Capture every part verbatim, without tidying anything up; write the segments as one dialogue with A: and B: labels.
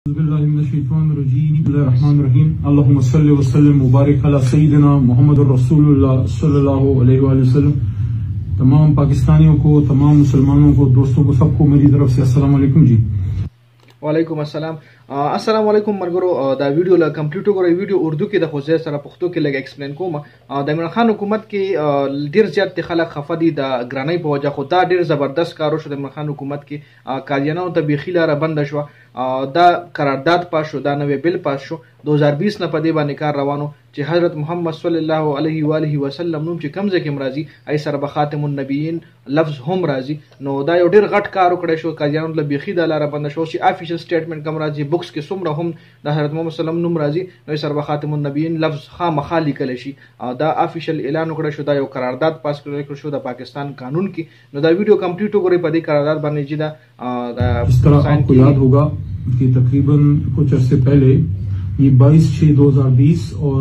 A: अल्लाहुम्मा सल्लि व सल्लिम मुबारक अला सय्यिदिना मुहम्मद रसूलुल्लाह सल्लल्लाहु अलैहि वसल्लम। तमाम पाकिस्तानियों को, तमाम मुसलमानों को, दोस्तों को, सबको मेरी तरफ से अस्सलाम वालेकुम जी।
B: वालेकुम अस्सलाम। अस्सलाम वालेकुम मरगरो दा वीडियो ला कंप्लीट वګورئ। वीडियो उर्दू کې د خوځه سره پښتو کې لګ ایکسپلین کوم। د عمران خان حکومت کې ډیر زیات خلک خفه دي د ګرانۍ په وجه، خو دا ډیر زبردست کارو شو د عمران خان حکومت کې قاضیانو ته بیخي لاره بند شو، دا قرارداد پاس شو، دا نوې بل پاس شو دو هزار بیس نه په دې باندې کار روانو چې حضرت محمد صلی الله علیه و آله وسلم نوم چې کمزه کې مرضی ای سره به خاتم النبیین لفظ هم راځي، نو دا یو ډیر غټ کار وکړی شو، قاضیانو له بیخي د لاره بند شو چې افیشل سټیټمنټ کم راځي، بوکس کې څومره هم د حضرت محمد صلی الله علیه وسلم نوم راځي نو سره به خاتم النبیین لفظ خامخا لیکل شي، دا افیشل اعلان وکړی شو، دا یو قرارداد پاس کړی شو د پاکستان قانون کې۔ نو دا ویډیو کمپلیټ وګورئ په دې قرارداد باندې چې دا
A: اس طرح आपको याद होगा कि तकरीबन कुछ अरसे पहले ये बाईस छह दो हजार बीस और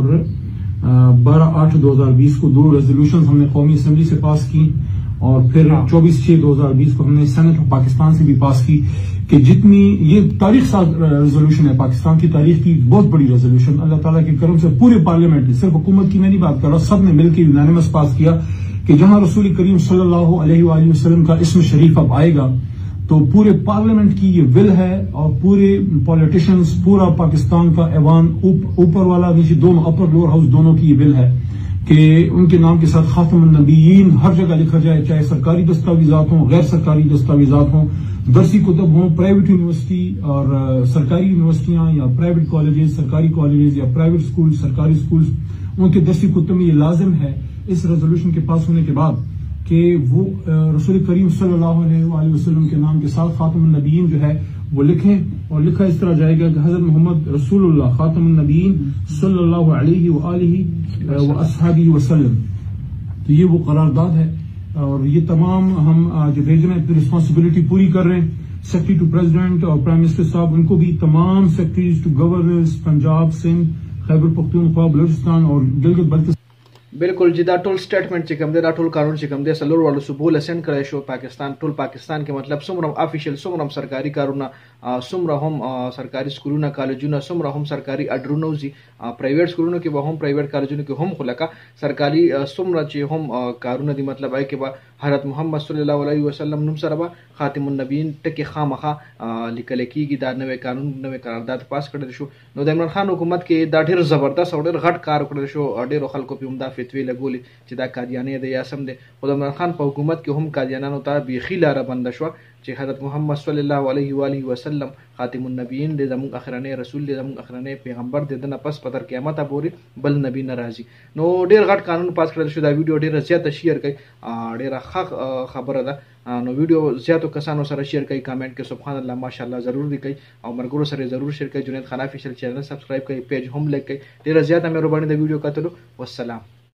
A: बारह आठ दो हजार बीस को दो रेजोल्यूशन हमने कौमी असेंबली से पास की और फिर चौबीस छह दो हजार बीस को हमने सेनेट ऑफ पाकिस्तान से भी पास की कि जितनी ये तारीख साज रेजोल्यूशन है, पाकिस्तान की तारीख की बहुत बड़ी रेजोल्यूशन, अल्लाह ताला के करम से पूरे पार्लियामेंट ने, सिर्फ हुकूमत की मैं नहीं बात कर रहा, सब ने मिलकर यूनानिमस पास किया कि जहां रसूल करीम सल्लल्लाहु अलैहि वसल्लम का इस्म शरीफ अब आएगा तो पूरे पार्लियामेंट की ये विल है और पूरे पॉलिटिशियंस, पूरा पाकिस्तान का ऐवान, ऊपर वाला नीचे दोनों, अपर लोअर हाउस दोनों की ये विल है कि उनके नाम के साथ खातमुन नबीयीन हर जगह लिखा जाए, चाहे सरकारी दस्तावेजात हों, गैर सरकारी दस्तावेजात हों, दरसी कुतब हों, प्राइवेट यूनिवर्सिटी और सरकारी यूनिवर्सिटियां या प्राइवेट कॉलेजेस, सरकारी कॉलेजेस या प्राइवेट स्कूल, सरकारी स्कूल, उनके दरसी कुतब में ये लाजिम है इस रेजोल्यूशन के पास होने के बाद कि वो रसूल करीम सल्लल्लाहु अलैहि वसल्लम के नाम के साथ खातमुन नबीयीन जो है वो लिखें, और लिखा इस तरह जाएगा कि हजरत मोहम्मद रसूलुल्लाह खातमुन नबीयीन सल्लल्लाहु अलैहि व आलिहि व अस्हाबिहि वसल्लम। तो ये वो करारदाद है और ये तमाम हम जो भेज रहे हैं अपनी रिस्पॉन्सिबिलिटी पूरी कर रहे हैं। सेक्रेटरी टू प्रेसिडेंट और प्राइम मिनिस्टर साहब, उनको भी, तमाम secretaries to governors Punjab, Sindh, Khyber Pakhtunkhwa, Balochistan और गिलगित बल्तिस्तान।
B: बिल्कुल जी, दा टोल स्टेटमेंट چې کوم دی، دا ټول قانون چې کوم دی سلور والو صوبو لسن کړی شو پاکستان، ټول پاکستان کې مطلب څومره افیشل، څومره سرکاري کارونه، څومره هم سرکاري سکولونه، کالجونه، څومره هم سرکاري اډرونه وزي، پرایویټ سکولونو کې به هم، پرایویټ کالجونو کې هم، خلکا سرکاري څومره چې هم کارونه دي مطلب آی کې به حضرت محمد صلی الله علیه وسلم نوم سره به خاتم النبیین ټکی خامخا لیکل کېږي، دا نوې قانون، نوې قرارداد پاس کړل شو۔ نو د عمران خان حکومت کې دا ډیر زبردست او ډیر غټ کار کړل شو، ډیرو خلکو په عمده فتوی لګولې چې دا قادیانې دی یا سم دی، خو د عمران خان په حکومت کې هم قادیانانو ته بیخي لاره بنده شوه چې حضرت محمد صلی الله علیه و آله وسلم خاتم النبیین دی، زموږ اخرنی رسول دی، زموږ اخرنی پیغمبر دی، دنه پس پتر قیامت پورې بل نبی نه راځي۔ نو ډیر غټ قانون پاس کړل شو، دا ویډیو ډیره زیاته شیر کړئ، ډیره ښه خبره ده، نو ویډیو زیاتو کسانو سره شیر کړئ، کامنټ کې سبحان الله ماشاءالله ضرور وکړئ او مرګورو سره ضرور شیر کړئ، جنید خان افیشل چینل سبسکرایب کړئ، پیج هم لایک کړئ، ډیره زیاته مهرباني د ویډیو کتلو، والسلام۔